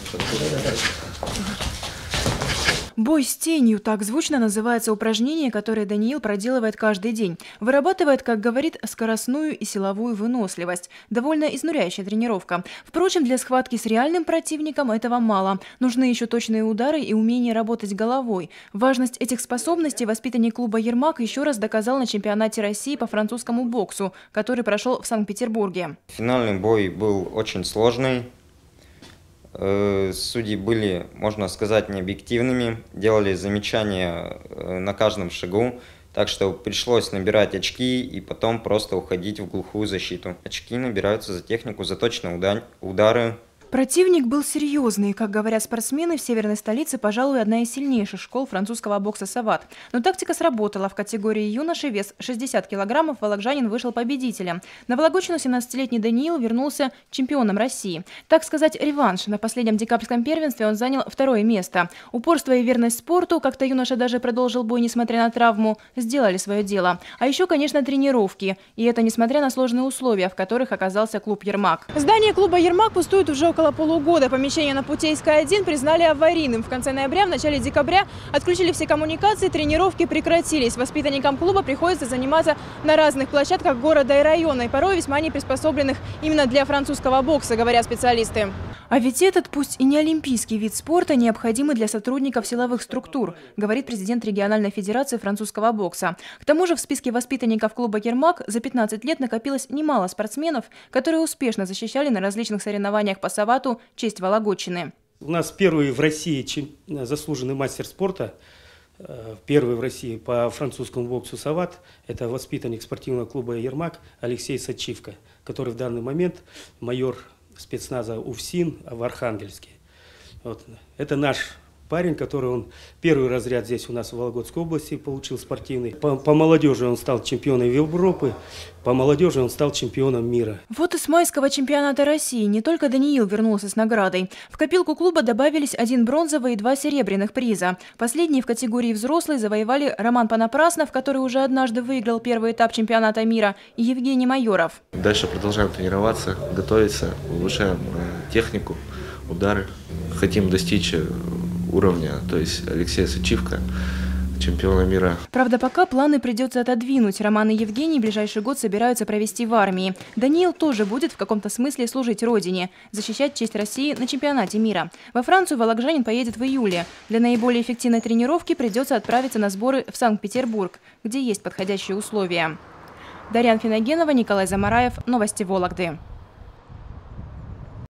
Бой с тенью – так звучно называется упражнение, которое Даниил проделывает каждый день. Вырабатывает, как говорит, скоростную и силовую выносливость. Довольно изнуряющая тренировка. Впрочем, для схватки с реальным противником этого мало. Нужны еще точные удары и умение работать головой. Важность этих способностей воспитанник клуба «Ермак» еще раз доказал на чемпионате России по французскому боксу, который прошел в Санкт-Петербурге. Финальный бой был очень сложный. Судьи были, можно сказать, необъективными, делали замечания на каждом шагу, так что пришлось набирать очки и потом просто уходить в глухую защиту. Очки набираются за технику, за точные удары. Противник был серьезный. Как говорят спортсмены, в северной столице, пожалуй, одна из сильнейших школ французского бокса «Сават». Но тактика сработала. В категории юноши вес 60 килограммов вологжанин вышел победителем. На Вологодчину 17-летний Даниил вернулся чемпионом России. Так сказать, реванш. На последнем декабрьском первенстве он занял 2-е место. Упорство и верность спорту, как-то юноша даже продолжил бой, несмотря на травму, сделали свое дело. А еще, конечно, тренировки. И это несмотря на сложные условия, в которых оказался клуб «Ермак». Здание клуба «Ермак» пустует уже около полугода. Помещение на Путейской 1 признали аварийным. В конце ноября, в начале декабря отключили все коммуникации, тренировки прекратились. Воспитанникам клуба приходится заниматься на разных площадках города и района, и порой весьма не приспособленных именно для французского бокса, говорят специалисты. А ведь этот, пусть и не олимпийский вид спорта, необходимый для сотрудников силовых структур, говорит президент региональной федерации французского бокса. К тому же в списке воспитанников клуба «Ермак» за 15 лет накопилось немало спортсменов, которые успешно защищали на различных соревнованиях по «Савату» честь Вологодчины. У нас первый в России заслуженный мастер спорта, первый в России по французскому боксу «Сават». Это воспитанник спортивного клуба «Ермак» Алексей Сачивко, который в данный момент майор спецназа УФСИН в Архангельске. Вот. Это наш парень, который он первый разряд здесь у нас в Вологодской области получил спортивный. По молодежи он стал чемпионом Европы, по молодежи он стал чемпионом мира. Вот и с майского чемпионата России не только Даниил вернулся с наградой. В копилку клуба добавились 1 бронзовый и 2 серебряных приза. Последние в категории взрослые завоевали Роман Понапраснов, который уже однажды выиграл первый этап чемпионата мира, и Евгений Майоров. Дальше продолжаем тренироваться, готовиться, улучшаем технику, удары. Хотим достичь уровня, то есть Алексея Сачивко, чемпиона мира. Правда, пока планы придется отодвинуть. Роман и Евгений в ближайший год собираются провести в армии. Даниил тоже будет в каком-то смысле служить родине, защищать честь России на чемпионате мира. Во Францию вологжанин поедет в июле. Для наиболее эффективной тренировки придется отправиться на сборы в Санкт-Петербург, где есть подходящие условия. Дарьяна Финогенова, Николай Замараев. Новости Вологды.